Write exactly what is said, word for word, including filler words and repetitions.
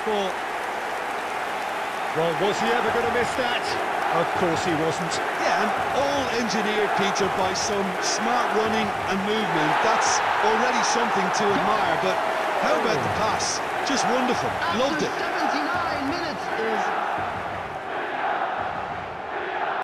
ball. Well, was he ever going to miss that? Of course he wasn't. Yeah, and all engineered, Peter, by some smart running and movement. That's already something to admire, but how about the pass? Just wonderful. Loved it. seventy-nine.